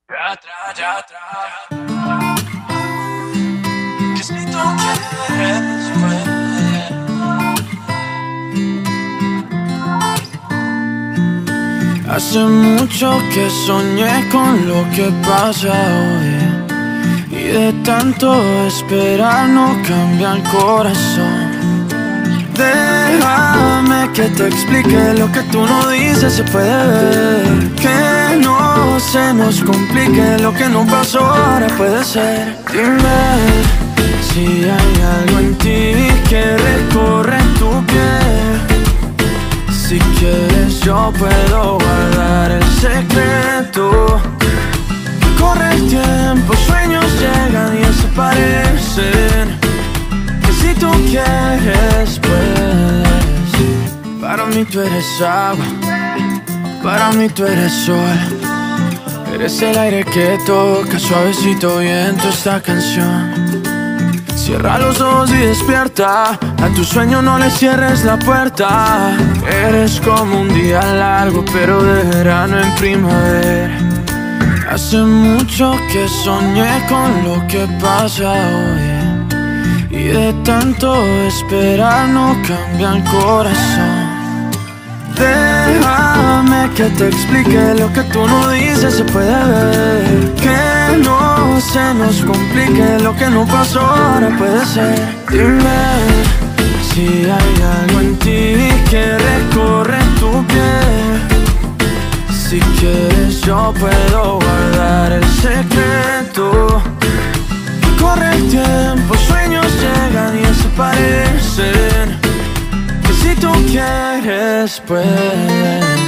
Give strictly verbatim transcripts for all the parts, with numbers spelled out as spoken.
Ya atrás, ya atrás. Que si tú quieres, pues. Hace mucho que soñé con lo que pasa hoy, y de tanto esperar no cambia el corazón. Déjame que te explique lo que tú no dices, se puede ver. Que no se nos complique, lo que no pasó ahora puede ser. Dime si hay algo en ti que recorre tu piel. Si quieres yo puedo guardar el secreto. Corre el tiempo, sueños llegan y desaparecen. Que si tú quieres puedes. Para mí tú eres agua, para mí tú eres sol. Eres el aire que toca suavecito viento esta canción. Cierra los ojos y despierta, a tu sueño no le cierres la puerta. Eres como un día largo pero de verano en primavera. Hace mucho que soñé con lo que pasa hoy, y de tanto esperar no cambia el corazón. Déjame que te explique lo que tú no dices, se puede ver. Que no se nos complique, lo que no pasó ahora puede ser. Dime si hay algo en ti que recorre tu piel. Si quieres yo puedo guardar el secreto. Corre el tiempo, sueños llegan y desaparecen. Que si tú quieres puedes.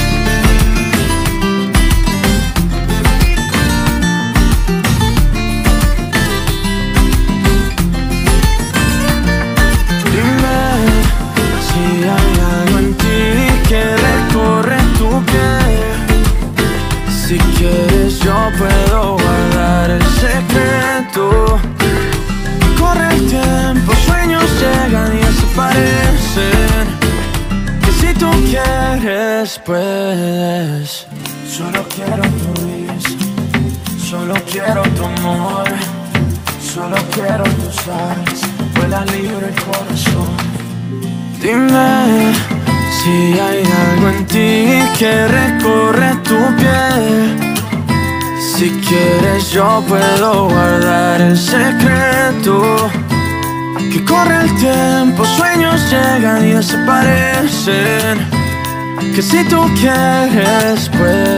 Dime si hay algo en ti que recorre tu piel. Si quieres yo puedo guardar el secreto. Corre el tiempo, sueños llegan y desaparecen. Que si tú quieres puedes. Solo quiero tu risa, solo quiero tu amor. Solo quiero tus alas, vuela libre el corazón. Dime si hay algo en ti que recorre tu piel. Si quieres yo puedo guardar el secreto. Que corre el tiempo, sueños llegan y desaparecen. Que si tú quieres pues.